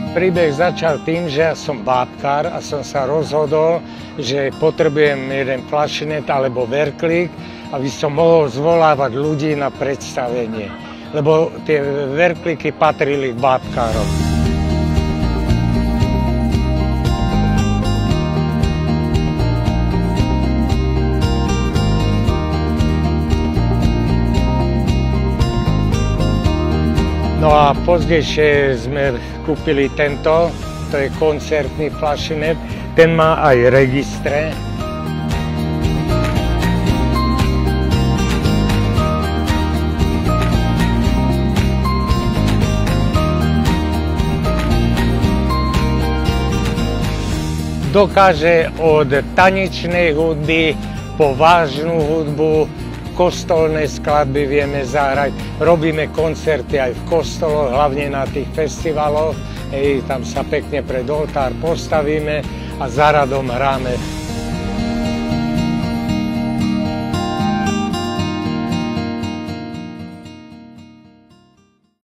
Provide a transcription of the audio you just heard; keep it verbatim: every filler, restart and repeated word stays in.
Príbeh začal tým, že ja som bábkár a som sa rozhodol, že potrebujem jeden fľašinet alebo verklík, aby som mohol zvolávať ľudí na predstavenie. Lebo tie verklíky patrili k bábkárom. No a pozdejšie sme kúpili tento, to je koncertný fľašinet, ten má aj registre. Dokáže od tanečnej hudby po vážnu hudbu, kostolné skladby vieme zahrať, robíme koncerty aj v kostoloch, hlavne na tých festivaloch, hej, tam sa pekne pred oltár postavíme a za radom hráme